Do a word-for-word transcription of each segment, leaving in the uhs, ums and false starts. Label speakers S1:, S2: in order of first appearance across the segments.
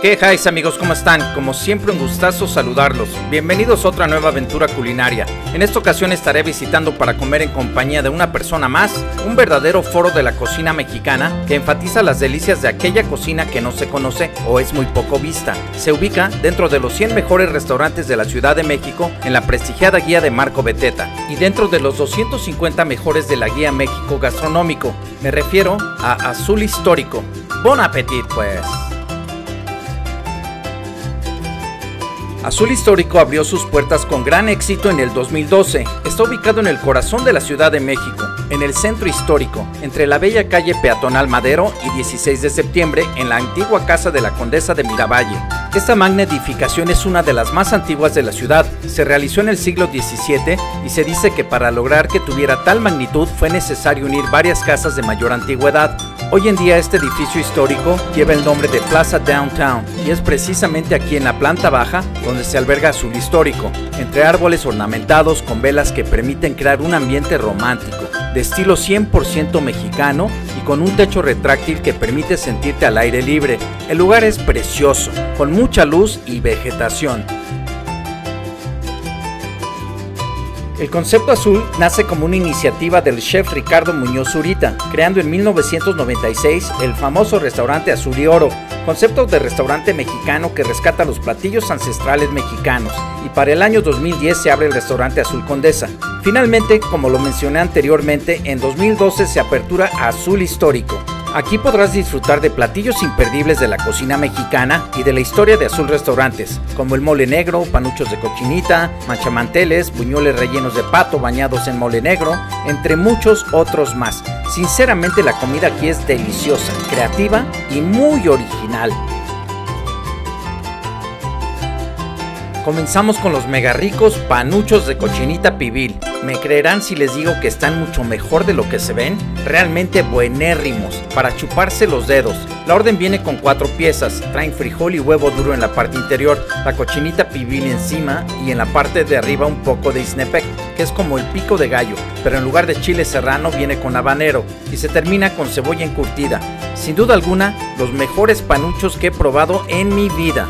S1: ¿Qué highs, amigos? ¿Cómo están? Como siempre, un gustazo saludarlos. Bienvenidos a otra nueva aventura culinaria. En esta ocasión estaré visitando para comer en compañía de una persona más, un verdadero foro de la cocina mexicana que enfatiza las delicias de aquella cocina que no se conoce o es muy poco vista. Se ubica dentro de los cien mejores restaurantes de la Ciudad de México en la prestigiada guía de Marco Beteta y dentro de los doscientos cincuenta mejores de la guía México Gastronómico. Me refiero a Azul Histórico. Bon appetit, pues. Azul Histórico abrió sus puertas con gran éxito en el dos mil doce. Está ubicado en el corazón de la Ciudad de México, en el centro histórico, entre la bella calle peatonal Madero y dieciséis de septiembre, en la antigua casa de la Condesa de Miravalle. Esta magna edificación es una de las más antiguas de la ciudad. Se realizó en el siglo diecisiete y se dice que para lograr que tuviera tal magnitud fue necesario unir varias casas de mayor antigüedad. Hoy en día este edificio histórico lleva el nombre de Plaza Downtown y es precisamente aquí en la planta baja donde se alberga Azul Histórico, entre árboles ornamentados con velas que permiten crear un ambiente romántico, de estilo cien por ciento mexicano y con un techo retráctil que permite sentirte al aire libre. El lugar es precioso, con mucha luz y vegetación. El concepto azul nace como una iniciativa del chef Ricardo Muñoz Zurita, creando en mil novecientos noventa y seis el famoso restaurante Azul y Oro, concepto de restaurante mexicano que rescata los platillos ancestrales mexicanos, y para el año dos mil diez se abre el restaurante Azul Condesa. Finalmente, como lo mencioné anteriormente, en dos mil doce se apertura Azul Histórico. Aquí podrás disfrutar de platillos imperdibles de la cocina mexicana y de la historia de Azul Restaurantes, como el mole negro, panuchos de cochinita, manchamanteles, buñueles rellenos de pato bañados en mole negro, entre muchos otros más. Sinceramente, la comida aquí es deliciosa, creativa y muy original. Comenzamos con los mega ricos panuchos de cochinita pibil. ¿Me creerán si les digo que están mucho mejor de lo que se ven? Realmente buenérrimos, para chuparse los dedos. La orden viene con cuatro piezas, traen frijol y huevo duro en la parte interior, la cochinita pibil encima y en la parte de arriba un poco de isnepec, que es como el pico de gallo, pero en lugar de chile serrano viene con habanero y se termina con cebolla encurtida. Sin duda alguna, los mejores panuchos que he probado en mi vida.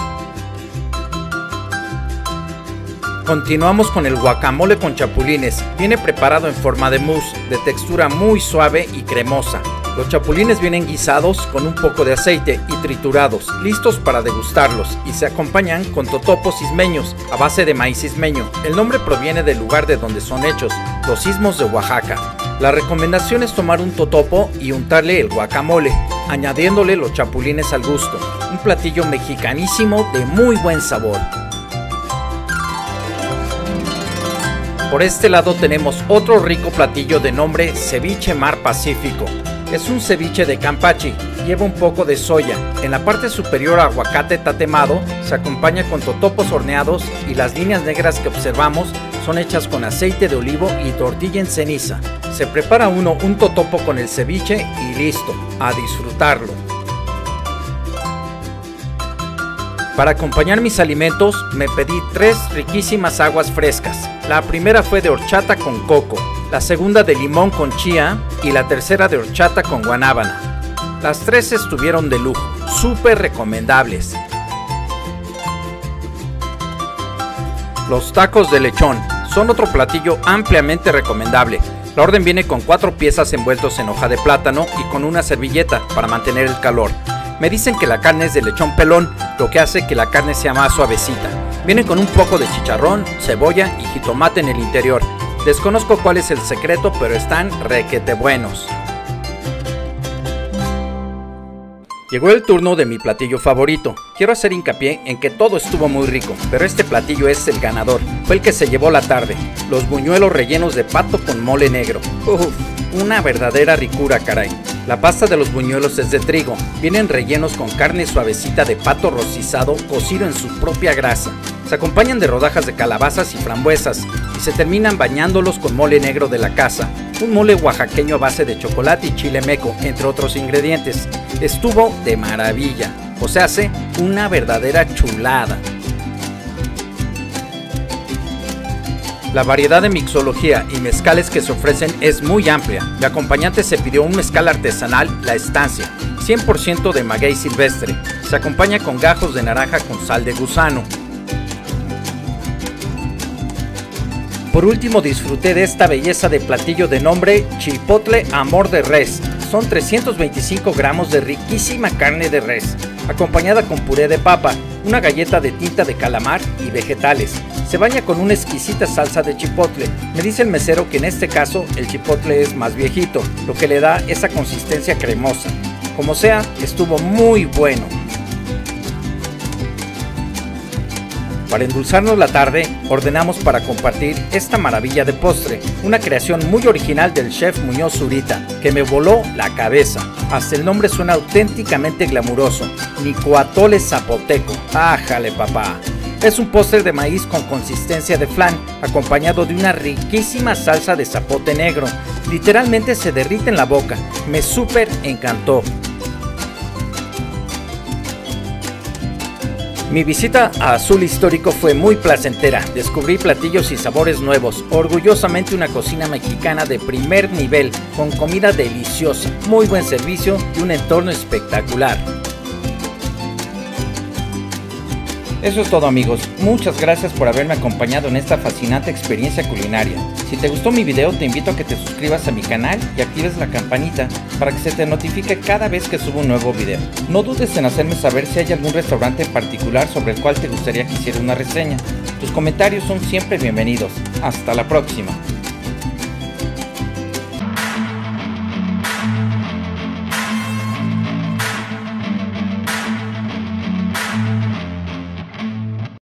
S1: Continuamos con el guacamole con chapulines. Viene preparado en forma de mousse, de textura muy suave y cremosa. Los chapulines vienen guisados con un poco de aceite y triturados, listos para degustarlos, y se acompañan con totopos ismeños a base de maíz ismeño. El nombre proviene del lugar de donde son hechos, los Istmos de Oaxaca. La recomendación es tomar un totopo y untarle el guacamole, añadiéndole los chapulines al gusto. Un platillo mexicanísimo de muy buen sabor. Por este lado tenemos otro rico platillo de nombre Ceviche Mar Pacífico. Es un ceviche de campachi, lleva un poco de soya. En la parte superior aguacate tatemado, se acompaña con totopos horneados y las líneas negras que observamos son hechas con aceite de olivo y tortilla en ceniza. Se prepara uno un totopo con el ceviche y listo, a disfrutarlo. Para acompañar mis alimentos me pedí tres riquísimas aguas frescas. La primera fue de horchata con coco, la segunda de limón con chía y la tercera de horchata con guanábana. Las tres estuvieron de lujo, súper recomendables. Los tacos de lechón son otro platillo ampliamente recomendable. La orden viene con cuatro piezas envueltos en hoja de plátano y con una servilleta para mantener el calor. Me dicen que la carne es de lechón pelón, lo que hace que la carne sea más suavecita. Vienen con un poco de chicharrón, cebolla y jitomate en el interior. Desconozco cuál es el secreto, pero están requete buenos. Llegó el turno de mi platillo favorito. Quiero hacer hincapié en que todo estuvo muy rico, pero este platillo es el ganador. Fue el que se llevó la tarde. Los buñuelos rellenos de pato con mole negro. Uf, una verdadera ricura, caray. La pasta de los buñuelos es de trigo. Vienen rellenos con carne suavecita de pato rostizado cocido en su propia grasa. Se acompañan de rodajas de calabazas y frambuesas y se terminan bañándolos con mole negro de la casa. Un mole oaxaqueño a base de chocolate y chile meco, entre otros ingredientes. Estuvo de maravilla, o sea, hace una verdadera chulada. La variedad de mixología y mezcales que se ofrecen es muy amplia. De acompañante se pidió un mezcal artesanal, La Estancia, cien por ciento de maguey silvestre. Se acompaña con gajos de naranja con sal de gusano. Por último, disfruté de esta belleza de platillo de nombre Chipotle Amor de Res. Son trescientos veinticinco gramos de riquísima carne de res, acompañada con puré de papa, una galleta de tinta de calamar y vegetales. Se baña con una exquisita salsa de chipotle. Me dice el mesero que en este caso el chipotle es más viejito, lo que le da esa consistencia cremosa. Como sea, estuvo muy bueno. Para endulzarnos la tarde, ordenamos para compartir esta maravilla de postre, una creación muy original del chef Muñoz Zurita, que me voló la cabeza. Hasta el nombre suena auténticamente glamuroso, Nicoatole Zapoteco. ¡Ájale, papá! Es un postre de maíz con consistencia de flan, acompañado de una riquísima salsa de zapote negro. Literalmente se derrite en la boca. Me súper encantó. Mi visita a Azul Histórico fue muy placentera. Descubrí platillos y sabores nuevos. Orgullosamente una cocina mexicana de primer nivel, con comida deliciosa, muy buen servicio y un entorno espectacular. Eso es todo, amigos. Muchas gracias por haberme acompañado en esta fascinante experiencia culinaria. Si te gustó mi video, te invito a que te suscribas a mi canal y actives la campanita para que se te notifique cada vez que subo un nuevo video. No dudes en hacerme saber si hay algún restaurante en particular sobre el cual te gustaría que hiciera una reseña. Tus comentarios son siempre bienvenidos. Hasta la próxima.